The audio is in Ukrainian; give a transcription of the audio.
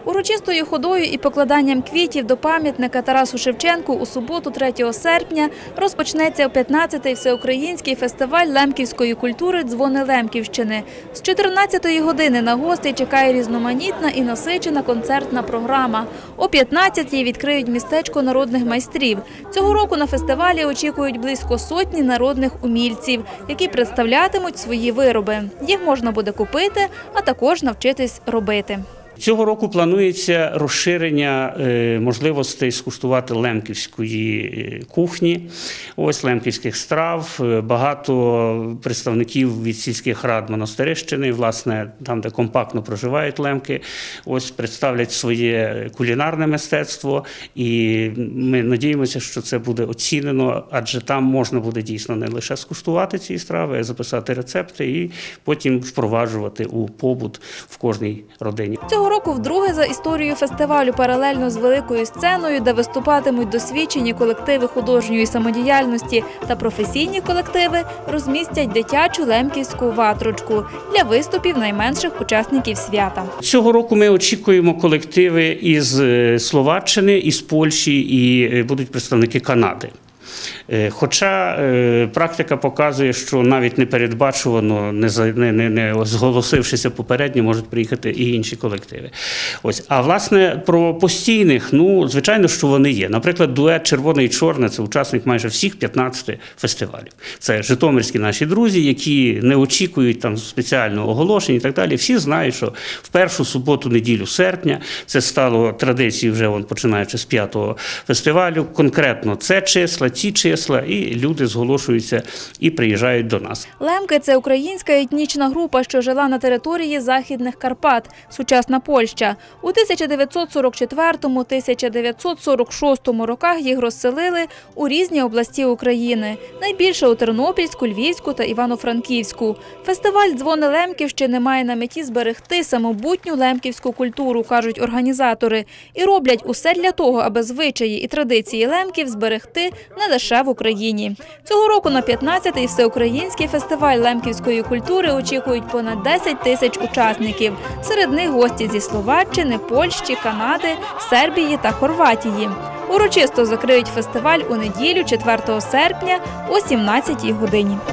Урочистою ходою і покладанням квітів до пам'ятника Тарасу Шевченку у суботу, 3 серпня, розпочнеться 15-й всеукраїнський фестиваль лемківської культури «Дзвони Лемківщини». З 14-ї години на гостей чекає різноманітна і насичена концертна програма. О 15-й відкриють містечко народних майстрів. Цього року на фестивалі очікують близько сотні народних умільців, які представлятимуть свої вироби. Їх можна буде купити, а також навчитись робити. Цього року планується розширення можливостей скуштувати лемківської кухні, лемківських страв. Багато представників від сільських рад Монастирищини, власне, там, де компактно проживають лемки, представлять своє кулінарне мистецтво. І ми надіємося, що це буде оцінено, адже там можна буде дійсно не лише скуштувати ці страви, а записати рецепти і потім впроваджувати у побут в кожній родині. Цього року вдруге за історію фестивалю паралельно з великою сценою, де виступатимуть досвідчені колективи художньої самодіяльності та професійні колективи, розмістять дитячу лемківську ватрочку для виступів найменших учасників свята. Цього року ми очікуємо колективи із Словаччини, із Польщі і будуть представники Канади. Хоча практика показує, що навіть непередбачувано, не зголосившися попередньо, можуть приїхати і інші колективи. А власне про постійних, звичайно, що вони є. Наприклад, дует «Червоне і чорне» – це учасник майже всіх 15 фестивалів. Це житомирські наші друзі, які не очікують там спеціального оголошення і так далі. Всі знають, що в першу суботу-неділю серпня, це стало традицією вже починаючи з 5-го фестивалю, конкретно це числа, ці числа, і люди зголошуються і приїжджають до нас. Лемки – це українська етнічна група, що жила на території Західних Карпат, сучасна Польща. У 1944-1946 роках їх розселили у різні області України. Найбільше у Тернопільську, Львівську та Івано-Франківську. Фестиваль «Дзвони Лемківщини» має на меті зберегти самобутню лемківську культуру, кажуть організатори. І роблять усе для того, аби звичаї і традиції лемків зберегти не лише в Україні. Цього року на 15-й всеукраїнський фестиваль лемківської культури очікують понад 10 тисяч учасників. Серед них гості зі Словаччини, Польщі, Канади, Сербії та Хорватії. Урочисто закриють фестиваль у неділю, 4 серпня о 17-й годині.